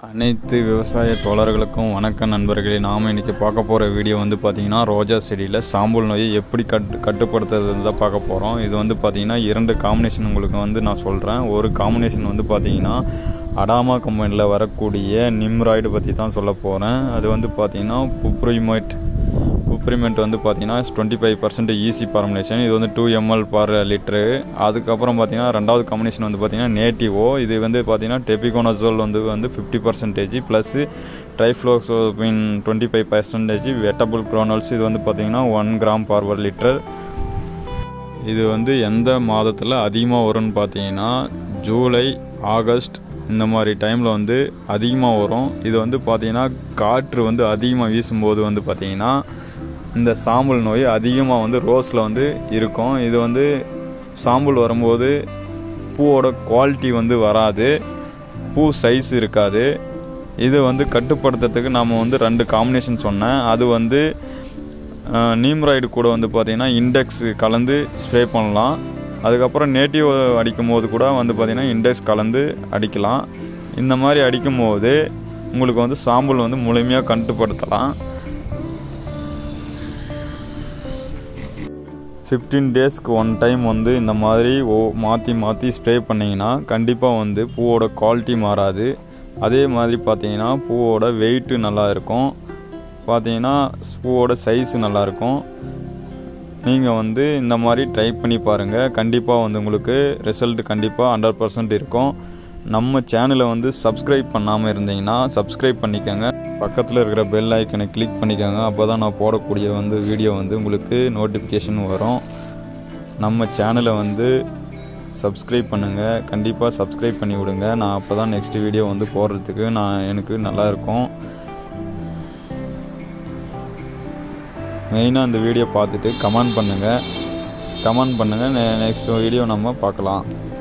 அனைத்து விவசாய தோழர்களுக்கும் வணக்கம் நண்பர்களே. நாம் இன்றைக்கி பார்க்க போகிற வீடியோ பார்த்திங்கன்னா ரோஜா செடியில் சாம்பல் நோயை எப்படி கட்டுப்படுத்துறது தான் பார்க்க போகிறோம். இது பார்த்திங்கன்னா 2 காம்பினேஷன் உங்களுக்கு நான் சொல்கிறேன். ஒரு காம்பினேஷன் பார்த்திங்கன்னா அடாமா கம்பெனியில் வரக்கூடிய நிம்ராய்டு பற்றி தான் சொல்ல போகிறேன். அது பார்த்திங்கன்னா புப்ரிமெண்ட் பார்த்திங்கன்னா 25% ஈஸி ஃபார்முலேஷன். இது 2 ml பர் லிட்டரு. அதுக்கப்புறம் பார்த்திங்கன்னா ரெண்டாவது காம்பினேஷன் பார்த்திங்கன்னா நேட்டிவோ. இது பார்த்திங்கன்னா டெபிகோனசோல் 50% ப்ளஸ் ட்ரைஃப்ளோக்சோபின் 25%, வெட்டபிள் குரோனல்ஸ் இது பார்த்திங்கன்னா 1 கிராம் பர் லிட்டர். இது எந்த மாதத்தில் அதிகமாக வரும்னு பார்த்திங்கன்னா ஜூலை, ஆகஸ்ட் இந்த மாதிரி டைமில் அதிகமாக வரும். இது பார்த்திங்கன்னா காற்று அதிகமாக வீசும்போது பார்த்திங்கன்னா இந்த சாம்பல் நோய் அதிகமாக ரோஸில் இருக்கும். இது சாம்பல் வரும்போது பூவோட குவாலிட்டி வராது, பூ சைஸ் இருக்காது. இது கட்டுப்படுத்துறதுக்கு நாம் 2 காம்பினேஷன் சொன்னேன். அது நீம்ராய்டு கூட பார்த்திங்கன்னா இண்டெக்ஸ் கலந்து ஸ்ப்ரே பண்ணலாம். அதுக்கப்புறம் நேட்டிவ் அடிக்கும் போது கூட பார்த்திங்கன்னா இண்டெக்ஸ் கலந்து அடிக்கலாம். இந்த மாதிரி அடிக்கும்போது உங்களுக்கு சாம்பல் முழுமையாக கட்டுப்படுத்தலாம். 15 டேஸ்க்கு 1 டைம் இந்த மாதிரி மாற்றி ஸ்ப்ரே பண்ணிங்கன்னா கண்டிப்பாக பூவோட குவாலிட்டி மாறாது. அதே மாதிரி பார்த்தீங்கன்னா பூவோட வெயிட்டு நல்லா இருக்கும், பார்த்தீங்கன்னா பூவோட சைஸு நல்லாயிருக்கும். நீங்கள் இந்த மாதிரி ட்ரை பண்ணி பாருங்கள். கண்டிப்பாக உங்களுக்கு ரிசல்ட் கண்டிப்பாக 100% இருக்கும். நம்ம சேனலை சப்ஸ்கிரைப் பண்ணாமல் இருந்தீங்கன்னா சப்ஸ்கிரைப் பண்ணிக்கோங்க. பக்கத்தில் இருக்கிற பெல் ஐக்கனை கிளிக் பண்ணிக்கோங்க. அப்போ தான் நான் போடக்கூடிய வீடியோ உங்களுக்கு நோட்டிஃபிகேஷன் வரும். நம்ம சேனலை சப்ஸ்கிரைப் பண்ணுங்கள். கண்டிப்பாக சப்ஸ்கிரைப் பண்ணி விடுங்க. நான் அப்போ தான் நெக்ஸ்ட் வீடியோ போடுறதுக்கு எனக்கு நல்லாயிருக்கும். மெயினாக இந்த வீடியோ பார்த்துட்டு கமெண்ட் பண்ணுங்கள். நெக்ஸ்ட் வீடியோ நம்ம பார்க்கலாம்.